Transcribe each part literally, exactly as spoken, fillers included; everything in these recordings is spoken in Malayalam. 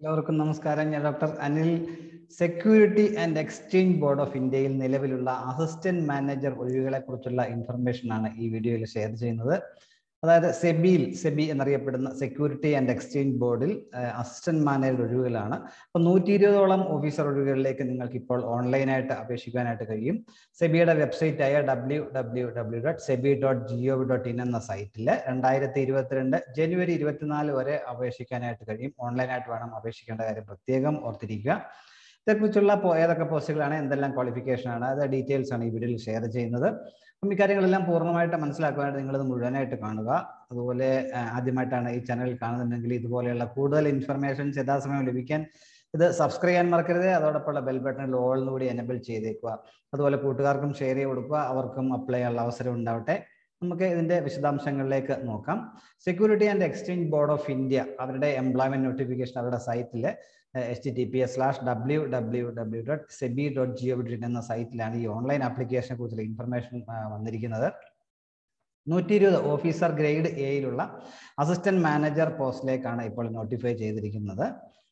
എല്ലാവർക്കും നമസ്കാരം. ഞാൻ doctor Anil. Security and exchange board of ഇന്ത്യയിൽ നിലവിലുള്ള അസിസ്റ്റന്റ് മാനേജർ ഒഴിവുകളെ കുറിച്ചുള്ള ഇൻഫർമേഷൻ ആണ് ഈ വീഡിയോയിൽ ഷെയർ ചെയ്യുന്നത്. അതായത് സെബിയിൽ സെബി എന്നറിയപ്പെടുന്ന സെക്യൂരിറ്റി ആൻഡ് എക്സ്ചേഞ്ച് ബോർഡിൽ അസിസ്റ്റന്റ് മാനേജർ ഒഴിവുകളാണ്. അപ്പോൾ നൂറ്റി ഇരുപതോളം ഓഫീസർ ഒഴിവുകളിലേക്ക് നിങ്ങൾക്ക് ഇപ്പോൾ ഓൺലൈനായിട്ട് അപേക്ഷിക്കാനായിട്ട് കഴിയും. സെബിയുടെ വെബ്സൈറ്റ് ആയ W W W dot SEBI dot G O V dot in എന്ന സൈറ്റിൽ രണ്ടായിരത്തി ഇരുപത്തിരണ്ട് ജനുവരി ഇരുപത്തിനാല് വരെ അപേക്ഷിക്കാനായിട്ട് കഴിയും. ഓൺലൈനായിട്ട് വേണം അപേക്ഷിക്കേണ്ട കാര്യം പ്രത്യേകം ഓർത്തിരിക്കുക. ഇതേക്കുറിച്ചുള്ള ഏതൊക്കെ പോസ്റ്റുകളാണ്, എന്തെല്ലാം ക്വാളിഫിക്കേഷൻ ആണ്, അത് ഡീറ്റെയിൽസ് ആണ് ഈ വീഡിയോയിൽ ഷെയർ ചെയ്യുന്നത്. അപ്പം ഈ കാര്യങ്ങളെല്ലാം പൂർണ്ണമായിട്ട് മനസ്സിലാക്കുവാനായിട്ട് നിങ്ങളിത് മുഴുവനായിട്ട് കാണുക. അതുപോലെ ആദ്യമായിട്ടാണ് ഈ ചാനൽ കാണുന്നുണ്ടെങ്കിൽ ഇതുപോലെയുള്ള കൂടുതൽ ഇൻഫർമേഷൻസ് യഥാസമയം ലഭിക്കാൻ ഇത് സബ്സ്ക്രൈബ് ചെയ്യാൻ മറക്കരുത്. അതോടൊപ്പമുള്ള ബെൽ ബട്ടണിൽ ഓൾന്ന് കൂടി എനബിൾ ചെയ്തേക്കുക. അതുപോലെ കൂട്ടുകാർക്കും ഷെയർ ചെയ്ത് കൊടുക്കുക, അവർക്കും അപ്ലൈ ചെയ്യാനുള്ള അവസരം ഉണ്ടാവട്ടെ. നമുക്ക് ഇതിന്റെ വിശദാംശങ്ങളിലേക്ക് നോക്കാം. Security and exchange board of India അവരുടെ എംപ്ലോയ്മെന്റ് നോട്ടിഫിക്കേഷൻ അവരുടെ സൈറ്റിൽ H T T P S slash W W W dot SEBI dot G O V dot in എന്ന സൈറ്റിലാണ് ഈ ഓൺലൈൻ ആപ്ലിക്കേഷനെ കുറിച്ചുള്ള ഇൻഫർമേഷൻ വന്നിരിക്കുന്നത്. നൂറ്റി ഇരുപത് ഓഫീസർ ഗ്രേഡ് എയിലുള്ള അസിസ്റ്റന്റ് മാനേജർ പോസ്റ്റിലേക്കാണ് ഇപ്പോൾ നോട്ടിഫൈ ചെയ്തിരിക്കുന്നത്.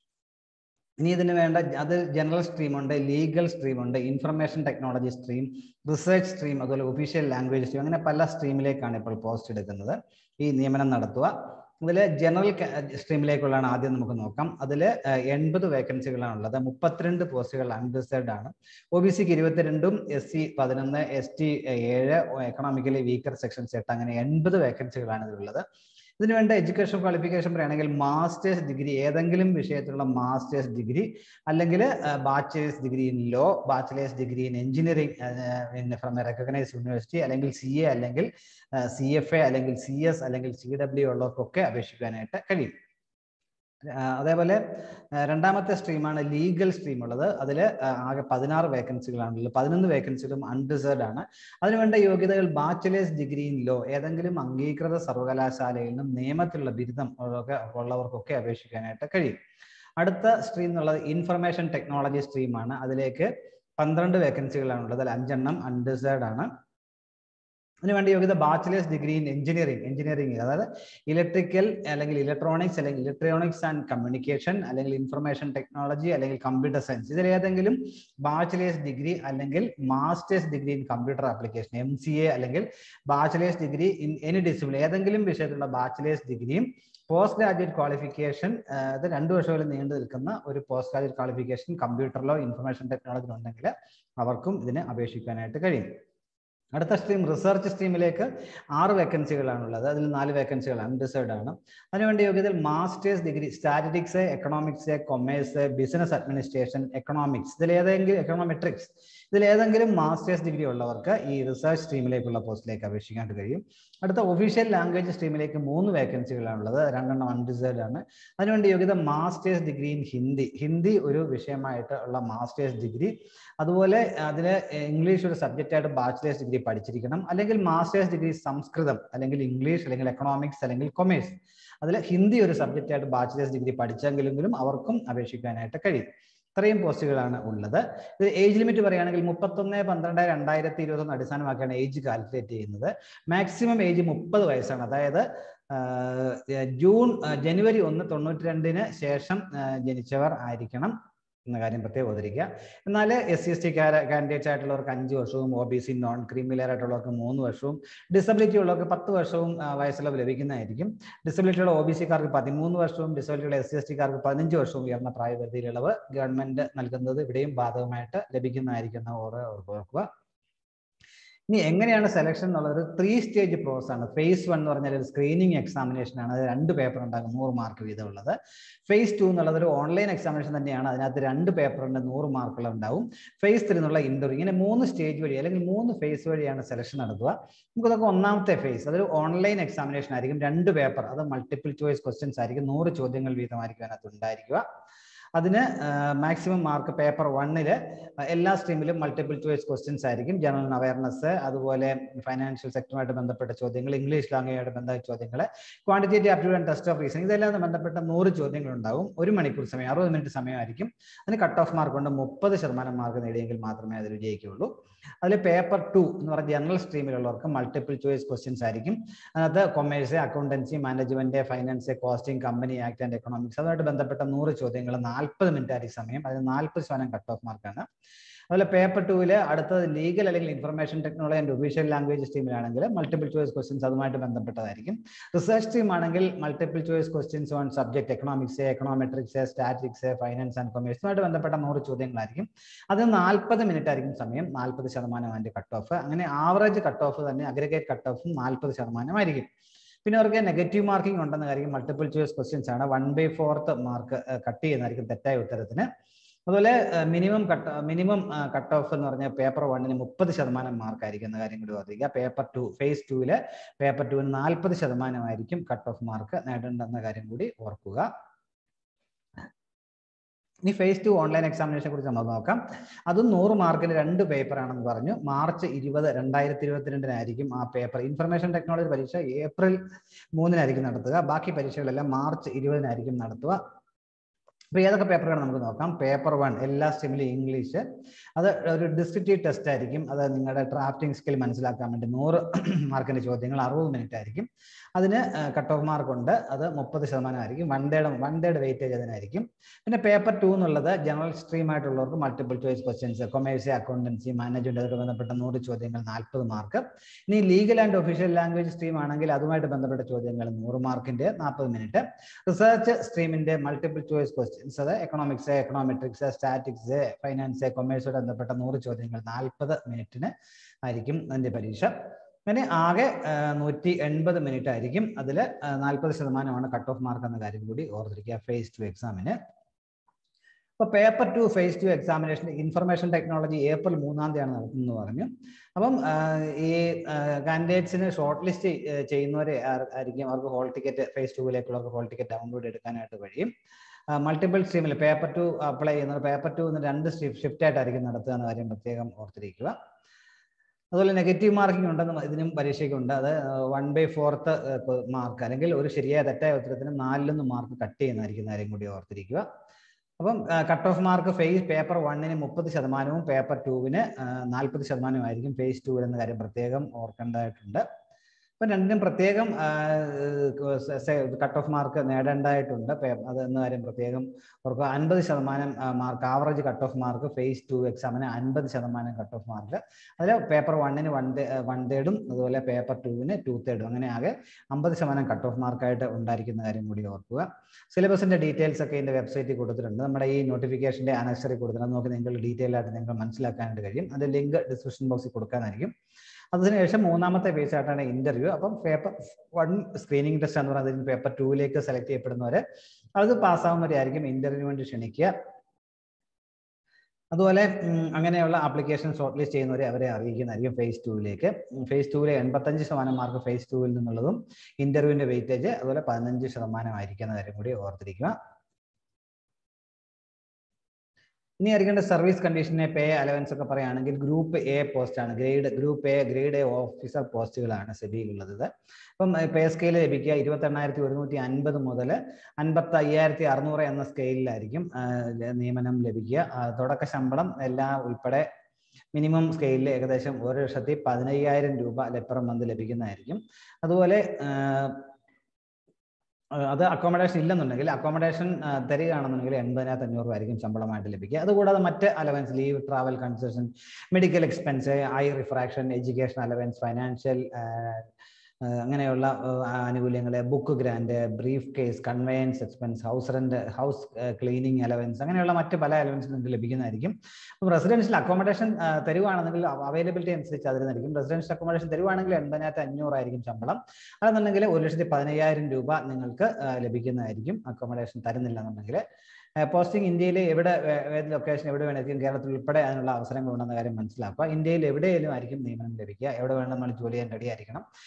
ഇനി ഇതിന് വേണ്ട അത് ജനറൽ സ്ട്രീം ഉണ്ട്, ലീഗൽ സ്ട്രീം ഉണ്ട്, information technology stream, research stream, അതുപോലെ ഒഫീഷ്യൽ ലാംഗ്വേജ് സ്ട്രീം, അങ്ങനെ പല സ്ട്രീമിലേക്കാണ് ഇപ്പോൾ പോസ്റ്റ് എടുക്കുന്നത് ഈ നിയമനം നടത്തുക. അതിൽ ജനറൽ സ്ട്രീമിലേക്കുള്ളതാണ് ആദ്യം നമുക്ക് നോക്കാം. അതിൽ എൺപത് വേക്കൻസികളാണുള്ളത്. മുപ്പത്തിരണ്ട് പോസ്റ്റുകൾ അൺറിസർവ്ഡ് ആണ്. ഒ ബി സിക്ക് ഇരുപത്തിരണ്ടും, എസ് സി പതിനൊന്ന്, എസ് ടി ഏഴ്, എക്കണോമിക്കലി വീക്കർ സെക്ഷൻസ് എട്ട്, അങ്ങനെ എൺപത് വേക്കൻസികളാണ് ഇതിലുള്ളത്. ഇതിന് വേണ്ട എഡ്യൂക്കേഷൻ ക്വാളിഫിക്കേഷൻ പറയുകയാണെങ്കിൽ മാസ്റ്റേഴ്സ് ഡിഗ്രി, ഏതെങ്കിലും വിഷയത്തിലുള്ള മാസ്റ്റേഴ്സ് ഡിഗ്രി, അല്ലെങ്കിൽ bachelor's degree in law, bachelor's degree in engineering from a recognised university, അല്ലെങ്കിൽ സി എ, അല്ലെങ്കിൽ സി എഫ് എ, അല്ലെങ്കിൽ സി എസ്, അല്ലെങ്കിൽ സി ഡബ്ല്യു ഉള്ളവർക്കൊക്കെ അപേക്ഷിക്കാനായിട്ട് കഴിയും. അതേപോലെ രണ്ടാമത്തെ സ്ട്രീമാണ് ലീഗൽ സ്ട്രീം ഉള്ളത്. അതിൽ ആകെ പതിനാറ് വേക്കൻസികളാണുള്ളത്. പതിനൊന്ന് വേക്കൻസികളും അൺറിസർവ്ഡ് ആണ്. അതിനുവേണ്ട യോഗ്യതകൾ ബാച്ചിലേഴ്സ് ഡിഗ്രി ഇൻ ലോ, ഏതെങ്കിലും അംഗീകൃത സർവകലാശാലയിൽ നിന്നും നിയമത്തിലുള്ള ബിരുദം ഒക്കെ ഉള്ളവർക്കൊക്കെ അപേക്ഷിക്കാനായിട്ട് കഴിയും. അടുത്ത സ്ട്രീം എന്നുള്ളത് ഇൻഫർമേഷൻ ടെക്നോളജി സ്ട്രീമാണ്. അതിലേക്ക് പന്ത്രണ്ട് വേക്കൻസികളാണുള്ളത്. അതിൽ അഞ്ചെണ്ണം അൺറിസർവ്ഡ് ആണ്. അതിനുവേണ്ട യോഗ്യത bachelor's degree in engineering, engineering അതായത് ഇലക്ട്രിക്കൽ, അല്ലെങ്കിൽ ഇലക്ട്രോണിക്സ്, അല്ലെങ്കിൽ ഇലക്ട്രോണിക്സ് ആൻഡ് കമ്മ്യൂണിക്കേഷൻ, അല്ലെങ്കിൽ ഇൻഫർമേഷൻ ടെക്നോളജി, അല്ലെങ്കിൽ കമ്പ്യൂട്ടർ സയൻസ്, ഇതിൽ ഏതെങ്കിലും ബാച്ചിലേഴ്സ് ഡിഗ്രി അല്ലെങ്കിൽ master's degree in computer application, M C A, അല്ലെങ്കിൽ bachelor's degree in any discipline, ഏതെങ്കിലും വിഷയത്തിലുള്ള ബാച്ചിലേഴ്സ് ഡിഗ്രിയും പോസ്റ്റ് ഗ്രാജുവേറ്റ് ക്വാളിഫിക്കേഷൻ, അത് രണ്ടു വർഷങ്ങളിൽ നീണ്ടു നിൽക്കുന്ന ഒരു പോസ്റ്റ് ഗ്രാജുവേറ്റ് ക്വാളിഫിക്കേഷൻ കമ്പ്യൂട്ടറിലോ ഇൻഫർമേഷൻ ടെക്നോളജിയിലോ ഉണ്ടെങ്കിൽ അവർക്കും ഇതിന് അപേക്ഷിക്കാനായിട്ട് കഴിയും. അടുത്ത സ്ട്രീം റിസർച്ച് സ്ട്രീമിലേക്ക് ആറ് വേക്കൻസികളാണുള്ളത്. അതിൽ നാല് വേക്കൻസികൾ അൺറിസർവ്ഡ് ആണ്. അതിനുവേണ്ടി യോഗ്യത master's degree statistics, economics, commerce, business administration, economics, ഇതിലേതെങ്കിലും എക്കണോമെട്രിക്സ്, ഇതിലേതെങ്കിലും മാസ്റ്റേഴ്സ് ഡിഗ്രി ഉള്ളവർക്ക് ഈ റിസർച്ച് സ്ട്രീമിലേക്കുള്ള പോസ്റ്റിലേക്ക് അപേക്ഷിക്കാനായിട്ട് കഴിയും. അടുത്ത ഒഫീഷ്യൽ ലാംഗ്വേജ് സ്ട്രീമിലേക്ക് മൂന്ന് വേക്കൻസികളാണുള്ളത്. രണ്ടെണ്ണം അൺറിസർവ്ഡ് ആണ്. അതിനുവേണ്ടി യോഗ്യത master's degree in Hindi, Hindi ഒരു വിഷയമായിട്ട് ഉള്ള മാസ്റ്റേഴ്സ് ഡിഗ്രി, അതുപോലെ അതിൽ ഇംഗ്ലീഷ് ഒരു സബ്ജക്റ്റായിട്ട് ബാച്ചിലേഴ്സ് ഡിഗ്രി പഠിച്ചിരിക്കണം, അല്ലെങ്കിൽ മാസ്റ്റേഴ്സ് ഡിഗ്രി സംസ്കൃതം, അല്ലെങ്കിൽ ഇംഗ്ലീഷ്, അല്ലെങ്കിൽ എക്കണോമിക്സ്, അല്ലെങ്കിൽ കൊമേഴ്സ്, അതിൽ ഹിന്ദി ഒരു സബ്ജക്റ്റായിട്ട് ബാച്ചിലേഴ്സ് ഡിഗ്രി പഠിച്ചെങ്കിലും അവർക്കും അപേക്ഷിക്കാനായിട്ട് കഴിയും. ഇത്രയും പോസ്റ്റുകളാണ് ഉള്ളത്. ഇത് ഏജ് ലിമിറ്റ് പറയുകയാണെങ്കിൽ മുപ്പത്തൊന്ന് പന്ത്രണ്ട് രണ്ടായിരത്തി ഇരുപത്തൊന്ന് അടിസ്ഥാനമാക്കിയാണ് ഏജ് കാൽക്കുലേറ്റ് ചെയ്യുന്നത്. മാക്സിമം ഏജ് മുപ്പത് വയസ്സാണ്. അതായത് ജൂൺ ജനുവരി ഒന്ന് തൊണ്ണൂറ്റി രണ്ടിന് ശേഷം ജനിച്ചവർ ആയിരിക്കണം എന്ന കാര്യം പ്രത്യേകം ഓർത്തിരിക്കുക. എന്നാൽ S C S T candidates ആയിട്ടുള്ളവർക്ക് അഞ്ച് വർഷവും, O B C non creamy layer ആയിട്ടുള്ളവർക്ക് മൂന്ന് വർഷവും, ഡിസബിലിറ്റി ഉള്ളവർക്ക് പത്ത് വർഷവും വയസ്സിളവ് ലഭിക്കുന്നതായിരിക്കും. ഡിസബിലിറ്റിയുള്ള ഒ ബി സിക്കാർക്ക് പതിമൂന്ന് വർഷവും, ഡിസബിലിറ്റിയുള്ള എസ് സി എസ് ടിക്കാർക്ക് പതിനഞ്ച് വർഷവും ഉയർന്ന പ്രായപരിധിയിൽ ഇളവ് ഗവൺമെന്റ് നൽകുന്നത് ഇവിടെയും ബാധകമായിട്ട് ലഭിക്കുന്നതായിരിക്കും എന്ന് ഓർക്കുക. ഇനി എങ്ങനെയാണ് സെലക്ഷൻ എന്നുള്ളത്? ത്രീ സ്റ്റേജ് പ്രോസസ് ആണ്. ഫേസ് വൺ എന്ന് പറഞ്ഞാൽ ഒരു സ്ക്രീനിങ് എക്സാമിനേഷൻ ആണ്. അത് രണ്ട് പേപ്പർ ഉണ്ടാകും, നൂറ് മാർക്ക് വീതം ഉള്ളത്. ഫേസ് ടു എന്നുള്ളത് ഒരു ഓൺലൈൻ എക്സാമിനേഷൻ തന്നെയാണ്. അതിനകത്ത് രണ്ട് പേപ്പറിന്റെ നൂറ് മാർക്കുകൾ ഉണ്ടാവും. ഫേസ് ത്രീ എന്നുള്ള ഇന്റർവ്യൂ, ഇങ്ങനെ മൂന്ന് സ്റ്റേജ് വഴി അല്ലെങ്കിൽ മൂന്ന് ഫേസ് വഴിയാണ് സെലക്ഷൻ നടത്തുക. നമുക്കതൊക്കെ ഒന്നാമത്തെ ഫേസ്, അതൊരു ഓൺലൈൻ എക്സാമിനേഷൻ ആയിരിക്കും. രണ്ട് പേപ്പർ, അത് മൾട്ടിപ്പിൾ ചോയ്സ് ക്വസ്റ്റ്യൻസ് ആയിരിക്കും. നൂറ് ചോദ്യങ്ങൾ വീതമായിരിക്കും അതിനകത്ത് ഉണ്ടായിരിക്കുക. അതിന് മാക്സിമം മാർക്ക് പേപ്പർ വണ്ണില് എല്ലാ സ്ട്രീമിലും മൾട്ടിപ്പിൾ ചോയ്സ് ക്വസ്റ്റ്യൻസ് ആയിരിക്കും. ജനറൽ അവയർനെസ്, അതുപോലെ ഫൈനാൻഷ്യൽ സെക്ടറുമായിട്ട് ബന്ധപ്പെട്ട ചോദ്യങ്ങൾ, ഇംഗ്ലീഷ് ലാംഗ്വേജുമായിട്ട് ബന്ധപ്പെട്ട ചോദ്യങ്ങൾ, quantitative aptitude and test of reasoning, ഇതെല്ലാം ബന്ധപ്പെട്ട നൂറ് ചോദ്യങ്ങൾ ഉണ്ടാവും. ഒരു മണിക്കൂർ സമയം, അറുപത് മിനിറ്റ് സമയമായിരിക്കും. അതിന് കട്ട് ഓഫ് മാർക്ക് കൊണ്ട് മുപ്പത് ശതമാനം മാർക്ക് നേടിയെങ്കിൽ മാത്രമേ അതിൽ വിജയിക്കുകയുള്ളൂ. അതിൽ പേപ്പർ ടു എന്ന് പറഞ്ഞ ജനറൽ സ്ട്രീമിലുള്ളവർക്ക് മൾട്ടിപ്പിൾ ചോയ്സ് ക്വസ്റ്റ്യൻസ് ആയിരിക്കും. അതിനകത്ത് commerce, accountancy, management, finance, costing, company act and economics, അതുമായിട്ട് ബന്ധപ്പെട്ട നൂറ് ചോദ്യങ്ങൾ നാൽപ്പത് മിനിറ്റ് ആയിരിക്കും സമയം. അതിന് നാൽപ്പത് ശതമാനം കട്ട് ഓഫ് മാർക്കാണ്. അതുപോലെ പേപ്പർ ടൂവില് അടുത്തത് ലീഗൽ അല്ലെങ്കിൽ information technology and official language സ്ട്രീമിലാണെങ്കിൽ മൾട്ടിപ്പിൾ ചോയ്സ് ക്വസ്റ്റ്യൻസ് അതുമായിട്ട് ബന്ധപ്പെട്ടതായിരിക്കും. റിസർച്ച് സ്ട്രീം ആണെങ്കിൽ multiple choice questions on subject economics, econometrics, statics, finance and കൊമേഴ്സുമായിട്ട് ബന്ധപ്പെട്ട നൂറ് ചോദ്യങ്ങളായിരിക്കും. അത് നാൽപ്പത് മിനിറ്റ് ആയിരിക്കും സമയം. നാൽപ്പത് ശതമാനം അതിന്റെ കട്ട് ഓഫ്. അങ്ങനെ ആവറേജ് കട്ട് ഓഫ് തന്നെ അഗ്രിഗേറ്റ് കട്ട് ഓഫും നാൽപ്പത് ശതമാനമായിരിക്കും. പിന്നെ അവർക്ക് നെഗറ്റീവ് മാർക്കിംഗ് ഉണ്ടെന്ന് കാര്യം മൾട്ടിപ്പിൾ ചോയ്സ് ക്വസ്റ്റ്യൻസ് ആണ്. One by fourth mark cut ചെയ്യുന്നതായിരിക്കും തെറ്റായ ഉത്തരത്തിന്. അതുപോലെ minimum cut minimum cut off എന്ന് പറഞ്ഞാൽ പേപ്പർ വണ്ണിന് മുപ്പത് ശതമാനം മാർക്കായിരിക്കും എന്ന കാര്യം കൂടി ഓർത്തിരിക്കുക. പേപ്പർ ടു ഫേസ് ടൂവില് പേപ്പർ ടുവിന് നാൽപ്പത് ശതമാനമായിരിക്കും കട്ട് ഓഫ് മാർക്ക് നേടേണ്ടെന്ന കാര്യം കൂടി ഓർക്കുക. ഇനി ഫേസ് ടു ഓൺലൈൻ എക്സാമിനേഷനെ കുറിച്ച് നമ്മൾ നോക്കാം. അതും നൂറ് മാർക്കിന് രണ്ട് പേപ്പർ ആണെന്ന് പറഞ്ഞു. മാർച്ച് ഇരുപത് രണ്ടായിരത്തി ഇരുപത്തിരണ്ടിനായിരിക്കും ആ പേപ്പർ. ഇൻഫർമേഷൻ ടെക്നോളജി പരീക്ഷ ഏപ്രിൽ മൂന്നിനായിരിക്കും നടത്തുക. ബാക്കി പരീക്ഷകളെല്ലാം മാർച്ച് ഇരുപതിനായിരിക്കും നടത്തുക. അപ്പോൾ ഏതൊക്കെ പേപ്പറുകൾ നമുക്ക് നോക്കാം. പേപ്പർ വൺ എല്ലാ സ്ട്രീമിലും ഇംഗ്ലീഷ്. അത് ഒരു ഡിസ്ക്രിപ്റ്റീവ് ടെസ്റ്റ് ആയിരിക്കും. അത് നിങ്ങളുടെ ഡ്രാഫ്റ്റിംഗ് സ്കിൽ മനസ്സിലാക്കാൻ വേണ്ടി നൂറ് മാർക്കിന്റെ ചോദ്യങ്ങൾ അറുപത് മിനിറ്റ് ആയിരിക്കും. അതിന് കട്ട് ഓഫ് മാർക്ക് ഉണ്ട്. അത് മുപ്പത് ശതമാനം ആയിരിക്കും. One third one third weightage അതിനായിരിക്കും. പിന്നെ പേപ്പർ ടു എന്നുള്ളത് ജനറൽ സ്ട്രീം ആയിട്ടുള്ളവർക്ക് multiple choice questions, commerce, accountancy, management അതൊക്കെ ബന്ധപ്പെട്ട നൂറ് ചോദ്യങ്ങൾ നാൽപ്പത് മാർക്ക്. ഇനി legal and official language stream ആണെങ്കിൽ അതുമായിട്ട് ബന്ധപ്പെട്ട ചോദ്യങ്ങൾ നൂറ് മാർക്കിന്റെ നാൽപ്പത് മിനിറ്റ്. റിസർച്ച് സ്ട്രീമിന്റെ മൾട്ടിപ്പിൾ ചോയ്സ് ക്വസ്റ്റ്യൻസ്, അത് എക്കണോമിക്സ്, എക്കണോമെട്രിക്സ്, സ്റ്റാറ്റിക്സ്, ഫൈനാൻസ്, കൊമേഴ്സുമായിട്ട് ബന്ധപ്പെട്ട നൂറ് ചോദ്യങ്ങൾ നാൽപ്പത് മിനിറ്റിന് ആയിരിക്കും അതിന്റെ പരീക്ഷ. അങ്ങനെ ആകെ നൂറ്റി എൺപത് മിനിറ്റ് ആയിരിക്കും. അതിൽ നാൽപ്പത് ശതമാനമാണ് കട്ട് ഓഫ് മാർക്ക് എന്ന കാര്യം കൂടി ഓർത്തിരിക്കുക ഫേസ് ടു എക്സാമിന്. അപ്പോൾ paper two phase two examination information technology April മൂന്നാം തീയതിയാണ് നടത്തുന്നത് പറഞ്ഞു. അപ്പം ഈ കാൻഡിഡേറ്റ്സിന് ഷോർട്ട് ലിസ്റ്റ് ചെയ്യുന്നവരെ ആയിരിക്കും അവർക്ക് ഹോൾ ടിക്കറ്റ് ഫേസ് ടുവിലേക്കുള്ളവർക്ക് ഹോൾ ടിക്കറ്റ് ഡൗൺലോഡ് എടുക്കാനായിട്ട് കഴിയും. മൾട്ടിപ്പിൾ സ്ട്രീമിൽ പേപ്പർ ടു അപ്ലൈ ചെയ്യുന്നത് പേപ്പർ ടു രണ്ട് ഷിഫ്റ്റ് ആയിട്ടായിരിക്കും നടത്തുക എന്ന കാര്യം പ്രത്യേകം ഓർത്തിരിക്കുക. അതുപോലെ നെഗറ്റീവ് മാർക്കിംഗ് ഉണ്ടെന്ന് ഇതിനും പരീക്ഷയ്ക്കുണ്ട്. അത് വൺ ബൈ ഫോർത്ത് മാർക്ക് അല്ലെങ്കിൽ ഒരു ശരിയായ തെറ്റായ ഉത്തരത്തിന് നാലിലൊന്ന് മാർക്ക് കട്ട് ചെയ്യുന്നതായിരിക്കും കാര്യം കൂടി ഓർത്തിരിക്കുക. അപ്പം cut off mark phase paper വണ്ണിന് മുപ്പത് ശതമാനവും പേപ്പർ ടൂവിന് നാൽപ്പത് ശതമാനമായിരിക്കും ഫേസ് ടു എന്ന കാര്യം പ്രത്യേകം ഓർക്കേണ്ടതായിട്ടുണ്ട്. അപ്പം രണ്ടിനും പ്രത്യേകം കട്ട് ഓഫ് മാർക്ക് നേടേണ്ടതായിട്ടുണ്ട്. അത് എന്ന കാര്യം പ്രത്യേകം അവർക്ക് അൻപത് ശതമാനം mark average cut off mark phase two എക്സാമിന് അൻപത് ശതമാനം കട്ട് ഓഫ് മാർക്ക്. അതിൽ പേപ്പർ വണ്ണിന് വൺ വൺ തേർഡും അതുപോലെ പേപ്പർ ടൂവിന് ടു തേർഡും അങ്ങനെ ആകെ അമ്പത് ശതമാനം കട്ട് ഓഫ് മാർക്കായിട്ട് ഉണ്ടായിരിക്കുന്ന കാര്യം കൂടി ഓർക്കുക. സിലബസിന്റെ ഡീറ്റെയിൽസ് ഒക്കെ ഇതിന്റെ വെബ്സൈറ്റിൽ കൊടുത്തിട്ടുണ്ട്. നമ്മുടെ ഈ നോട്ടിഫിക്കേഷന്റെ ആനക്സറി കൊടുത്തിട്ടുണ്ട്. നോക്കി നിങ്ങൾ ഡീറ്റെയിൽ ആയിട്ട് നിങ്ങൾക്ക് മനസ്സിലാക്കാനായിട്ട് കഴിയും. അതിന്റെ ലിങ്ക് ഡിസ്ക്രിപ്ഷൻ ബോക്സിൽ കൊടുക്കാനായിരിക്കും. അതിനുശേഷം മൂന്നാമത്തെ പേജ് ആയിട്ടാണ് ഇന്റർവ്യൂ. അപ്പം പേപ്പർ വൺ സ്ക്രീനിങ് ടെസ്റ്റ് എന്ന് പറയുന്നത് പേപ്പർ ടൂവിലേക്ക് സെലക്ട് ചെയ്യപ്പെടുന്നവരെ അത് പാസ്സാവുന്നവരെ ആയിരിക്കും ഇന്റർവ്യൂവിന് വേണ്ടി ക്ഷണിക്കുക. അതുപോലെ അങ്ങനെയുള്ള ആപ്ലിക്കേഷൻ ഷോർട്ട് ലിസ്റ്റ് ചെയ്യുന്നവരെ അവരെ അറിയിക്കുന്നതായിരിക്കും ഫേസ് ടൂവിലേക്ക്. ഫേസ് ടൂവിലെ എൺപത്തഞ്ച് ശതമാനം മാർക്ക് ഫേസ് ടൂവിൽ നിന്നുള്ളതും ഇന്റർവ്യൂവിന്റെ വെയിറ്റേജ് അതുപോലെ പതിനഞ്ച് ശതമാനം ആയിരിക്കുന്ന കാര്യം കൂടി ഓർത്തിരിക്കുക. ഇനി അറിയേണ്ട സർവീസ് കണ്ടീഷനെ പേ അലവൻസ് ഒക്കെ പറയുകയാണെങ്കിൽ ഗ്രൂപ്പ് എ പോസ്റ്റ് ആണ്. Grade group A grade A officer പോസ്റ്റുകളാണ് സെബിയിലുള്ളത്. അപ്പം പേ സ്കെയിൽ ലഭിക്കുക ഇരുപത്തി എണ്ണായിരത്തി ഒരുന്നൂറ്റി അൻപത് മുതൽ അൻപത്തി അയ്യായിരത്തി അറുന്നൂറ് എന്ന സ്കെയിലായിരിക്കും നിയമനം ലഭിക്കുക. തുടക്ക ശമ്പളം എല്ലാം ഉൾപ്പെടെ മിനിമം സ്കെയിലിൽ ഏകദേശം ഒരു ലക്ഷത്തി പതിനയ്യായിരം രൂപ പെർ മന്ത് ലഭിക്കുന്നതായിരിക്കും. അതുപോലെ അത് അക്കോമഡേഷൻ ഇല്ലെന്നുണ്ടെങ്കിൽ അക്കോമഡേഷൻ തരികയാണെന്നുണ്ടെങ്കിൽ എൺപതിനായിരത്തി അഞ്ഞൂറ് രൂപ ആയിരിക്കും ശമ്പളമായിട്ട് ലഭിക്കുക. അതുകൂടാതെ മറ്റ് allowance, leave, travel concession, medical expense, eye refraction, education allowance, financial അങ്ങനെയുള്ള ആനുകൂല്യങ്ങൾ, book grand, briefcase, conveyance expense, house rent, house cleaning allowance അങ്ങനെയുള്ള മറ്റ് പല അലവൻസും നിങ്ങൾക്ക് ലഭിക്കുന്നതായിരിക്കും. അപ്പം റെസിഡൻഷ്യൽ അക്കോമഡേഷൻ തരുവാണെങ്കിൽ അവൈലബിലിറ്റി അനുസരിച്ച് അതിനായിരിക്കും. റെസിഡൻഷ്യൽ അക്കോമഡേഷൻ തരുവാണെങ്കിൽ എൺപതിനായിരത്തി അഞ്ഞൂറായിരിക്കും ശമ്പളം. അതെന്നുണ്ടെങ്കിൽ ഒരു ലക്ഷത്തി പതിനയ്യായിരം രൂപ നിങ്ങൾക്ക് ലഭിക്കുന്നതായിരിക്കും അക്കോമഡേഷൻ തരുന്നില്ല എന്നുണ്ടെങ്കിൽ. പോസ്റ്റിംഗ് ഇന്ത്യയിൽ എവിടെ ഏത് ലൊക്കേഷൻ എവിടെ വേണമെങ്കിലും കേരളത്തിൽ ഉൾപ്പെടെ അതിനുള്ള അവസരങ്ങൾ ഉണ്ടെന്ന കാര്യം മനസ്സിലാക്കുക. ഇന്ത്യയിൽ എവിടെയെങ്കിലും ആയിരിക്കും നിയമനം ലഭിക്കുക. എവിടെ വേണം നമ്മൾ ജോലി ചെയ്യാൻ റെഡി ആയിരിക്കണം. ഇനി എക്സാം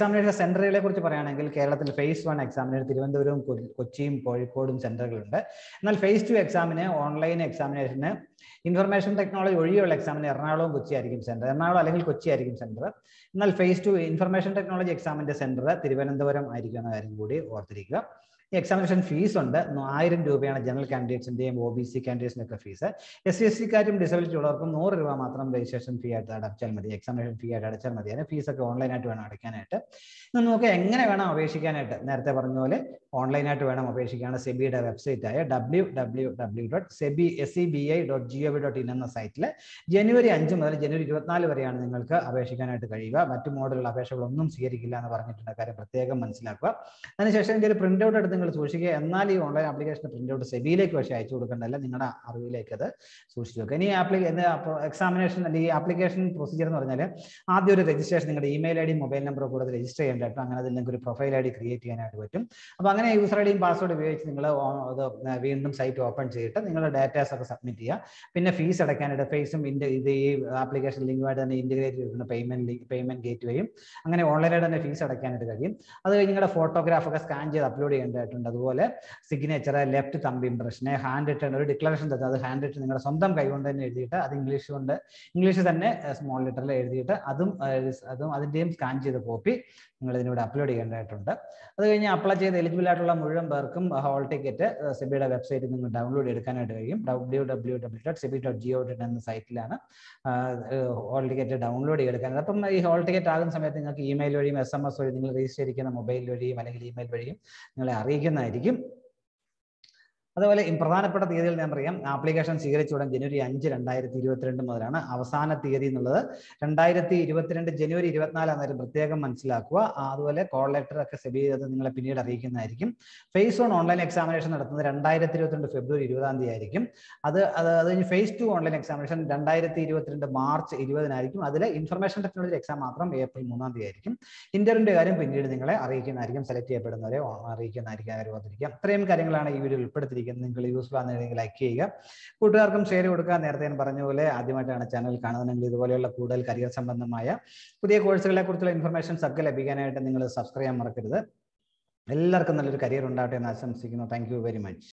എക്സാമിനേഷൻ സെന്ററുകളെ കുറിച്ച് പറയുകയാണെങ്കിൽ കേരളത്തിൽ ഫേസ് വൺ എക്സാമിനേഷൻ തിരുവനന്തപുരവും കൊച്ചിയും കോഴിക്കോടും സെന്ററുകളുണ്ട്. എന്നാൽ ഫേസ് ടു എക്സാമിന് ഓൺലൈൻ എക്സാമിനേഷന് ഇൻഫർമേഷൻ ടെക്നോളജി ഒഴികെയുള്ള എക്സാമിന് എറണാകുളവും കൊച്ചി ആയിരിക്കും സെന്റർ, എറണാകുളം അല്ലെങ്കിൽ കൊച്ചി ആയിരിക്കും സെന്റർ. എന്നാൽ ഫേസ് ടു ഇൻഫർമേഷൻ ടെക്നോളജി എക്സാമിന്റെ സെന്റർ തിരുവനന്തപുരം ആയിരിക്കും എന്ന കാര്യം കൂടി ഓർത്തിരിക്കുക. ഈ എക്സാമിനേഷൻ ഫീസ് ഉണ്ട്, ആയിരം രൂപയാണ് ജനറൽ കാൻഡിഡേറ്റ്സിന്റെയും ഒ ബി സി കാൻഡിഡേറ്റ്സിനൊക്കെ ഫീസ്. എസ് സി എസ് സിക്കാരും ഡിസബിലിറ്റി ഉള്ളവർക്കും നൂറ് രൂപ മാത്രം രജിസ്ട്രേഷൻ ഫീ ആയിട്ട് അടച്ചാൽ മതി, എക്സാമിനേഷൻ ഫീ ആയിട്ട് അടച്ചാൽ മതി. അതിന് ഫീസൊക്കെ ഓൺലൈനായിട്ട് വേണം അടയ്ക്കാനായിട്ട്. നമുക്ക് എങ്ങനെ വേണം അപേക്ഷിക്കാനായിട്ട്, നേരത്തെ പറഞ്ഞ പോലെ ഓൺലൈനായിട്ട് വേണം അപേക്ഷിക്കാണ്. സെബിയുടെ വെബ്സൈറ്റ് ആയ W W W dot SEBI S C B I dot G O V dot in എന്ന സൈറ്റിൽ ജനുവരി അഞ്ച് മുതൽ ജനുവരി ഇരുപത്തിനാല് വരെയാണ് നിങ്ങൾക്ക് അപേക്ഷിക്കാനായിട്ട് കഴിയുക. മറ്റു മോഡലുള്ള അപേക്ഷകളൊന്നും സ്വീകരിക്കില്ല എന്ന് പറഞ്ഞിട്ടുണ്ട്, കാര്യം പ്രത്യേകം മനസ്സിലാക്കുക. അതിനുശേഷം ഇതിന്റെ ഒരു പ്രിന്റ് ഔട്ട് എടുത്ത് നിങ്ങൾ സൂക്ഷിക്കുക. എന്നാൽ ഈ ഓൺലൈൻ ആപ്ലിക്കേഷൻ പ്രിന്റ് ഔട്ട് സെബിയിലേക്ക് പക്ഷേ അയച്ചു കൊടുക്കേണ്ടല്ല, നിങ്ങളുടെ അറിവിലേക്ക് അത് സൂക്ഷിച്ചു വെക്കുക. ഇനി ആപ്ലി എക്സാമിനേഷൻ ഈ ആപ്ലിക്കേഷൻ പ്രൊസീജിയർ എന്ന് പറഞ്ഞാൽ ആദ്യം ഒരു രജിസ്ട്രേഷൻ, നിങ്ങളുടെ ഇമെയിൽ ഐ ഡി മൊബൈൽ നമ്പർ കൂടെ രജിസ്റ്റർ ചെയ്യേണ്ടതായിട്ട്, അങ്ങനെ അതിൽ നിങ്ങൾക്ക് ഒരു പ്രൊഫൈൽ ഐ ഡി ക്രിയേറ്റ് ചെയ്യാനായിട്ട് പറ്റും. അപ്പോൾ അങ്ങനെ യൂസർ ഐ ഡിയും പാസ്വേഡ് ഉപയോഗിച്ച് നിങ്ങൾ അത് വീണ്ടും സൈറ്റ് ഓപ്പൺ ചെയ്തിട്ട് നിങ്ങളുടെ ഡാറ്റാസ് ഒക്കെ സബ്മിറ്റ് ചെയ്യുക. പിന്നെ ഫീസ് അടയ്ക്കാനായിട്ട് ഫേസും ഇത് ഈ ആപ്ലിക്കേഷൻ ലിങ്കുമായിട്ട് തന്നെ ഇന്റഗ്രേറ്റ് ചെയ്തിട്ടുണ്ട്, പേയ്മെന്റ് പേയ്മെന്റ് ഗേറ്റ് വേയും. അങ്ങനെ ഓൺലൈനായിട്ട് തന്നെ ഫീസ് അടയ്ക്കാനായിട്ട് കഴിയും. അത് കഴിഞ്ഞ് നിങ്ങളുടെ ഫോട്ടോഗ്രാഫ് ഒക്കെ സ്കാൻ ചെയ്ത് അപ്ലോഡ് ചെയ്യേണ്ടതായിട്ടുണ്ട്. അതുപോലെ സിഗ്നേച്ചർ, ലെഫ്റ്റ് തമ്പ് ഇംപ്രഷന്, ഹാൻഡ് റിട്ടേൺ ഒരു ഡിക്ലറേഷൻ തരുന്നത്, അത് ഹാൻഡ് റിട്ടേൺ നിങ്ങളുടെ സ്വന്തം കൈ കൊണ്ട് തന്നെ എഴുതിയിട്ട് അത് ഇംഗ്ലീഷ് കൊണ്ട് ഇംഗ്ലീഷ് തന്നെ സ്മോൾ ലെറ്ററിൽ എഴുതിയിട്ട് അതും അതും അതിൻ്റെയും സ്കാൻ ചെയ്ത കോപ്പി നിങ്ങൾ ഇതിനൂടെ അപ്ലോഡ് ചെയ്യേണ്ടതായിട്ടുണ്ട്. അത് കഴിഞ്ഞ് അപ്ലൈ ചെയ്ത് എലിജിബിൾ ആയിട്ടുള്ള മുഴുവൻ പേർക്കും ഹോൾ ടിക്കറ്റ് സെബിയുടെ വെബ്സൈറ്റിൽ നിങ്ങൾ ഡൗൺലോഡ് എടുക്കാനായിട്ട് കഴിയും. W W W dot SEBI dot G O dot എന്ന സൈറ്റിലാണ് ഹോൾ ടിക്കറ്റ് ഡൗൺലോഡ് ചെയ്തെടുക്കാനുള്ളത്. അപ്പം ഈ ഹോൾ ടിക്കറ്റ് ആകുന്ന സമയത്ത് നിങ്ങൾക്ക് ഇമെയിൽ വഴിയും എസ് എം എസ് വഴി നിങ്ങൾ രജിസ്റ്റർ ചെയ്തിരിക്കുന്ന മൊബൈൽ വഴിയും അല്ലെങ്കിൽ ഇമെയിൽ വഴിയും നിങ്ങളെ അറിയിക്കുന്നതായിരിക്കും. അതുപോലെ പ്രധാനപ്പെട്ട തീയതികൾ ഞാൻ പറയാം. ആപ്ലിക്കേഷൻ സ്വീകരിച്ച ഉടൻ ജനുവരി അഞ്ച് രണ്ടായിരത്തി ഇരുപത്തിരണ്ട് മുതലാണ്. അവസാന തീയതി എന്നുള്ളത് രണ്ടായിരത്തി ഇരുപത്തിരണ്ട് ജനുവരി ഇരുപത്തിനാലാം നേരം പ്രത്യേകം മനസ്സിലാക്കുക. അതുപോലെ കോൾ ലെറ്റർ ഒക്കെ സെബി അത് നിങ്ങളെ പിന്നീട് അറിയിക്കുന്നതായിരിക്കും. ഫേസ് വൺ ഓൺലൈൻ എക്സാമിനേഷൻ നടത്തുന്നത് രണ്ടായിരത്തി ഇരുപത്തിരണ്ട് ഫെബ്രുവരി ഇരുപതാം തീയതി ആയിരിക്കും. അത് അത് അത് കഴിഞ്ഞ് ഫേസ് ടു ഓൺലൈൻ എക്സാമിനേഷൻ രണ്ടായിരത്തി ഇരുപത്തിരണ്ട് മാർച്ച് ഇരുപതിനായിരിക്കും. അതിൽ ഇൻഫർമേഷൻ ടെക്നോളജി എക്സാം മാത്രം ഏപ്രിൽ മൂന്നാം തീയതി ആയിരിക്കും. ഇന്റർവ്യൂവിന്റെ കാര്യം പിന്നീട് നിങ്ങളെ അറിയിക്കുന്നതായിരിക്കും, സെലക്ട് ചെയ്യപ്പെടുന്നവരെ അറിയിക്കുന്നതായിരിക്കും. കാര്യം ഓർത്തിരിക്കുക. ഇത്രയും കാര്യങ്ങളാണ് ഈ വീഡിയോയിൽ ഉൾപ്പെടുത്തിയിരിക്കുന്നത്. നിങ്ങൾ യൂസ്ഫുൾ ആണെന്നുണ്ടെങ്കിൽ ലൈക്ക് ചെയ്യുക, കൂട്ടുകാർക്കും ഷെയർ കൊടുക്കുക. നേരത്തെ ഞാൻ പറഞ്ഞ പോലെ ആദ്യമായിട്ടാണ് ചാനൽ കാണുന്നതെങ്കിൽ ഇതുപോലെയുള്ള കൂടുതൽ കരിയർ സംബന്ധമായ പുതിയ കോഴ്സുകളെ കുറിച്ചുള്ള ഇൻഫർമേഷൻസ് ഒക്കെ ലഭിക്കാനായിട്ട് നിങ്ങൾ സബ്സ്ക്രൈബ് ചെയ്യാൻ മറക്കരുത്. എല്ലാവർക്കും നല്ലൊരു കരിയർ ഉണ്ടാവട്ടെ എന്ന് ആശംസിക്കുന്നു. Thank you very much.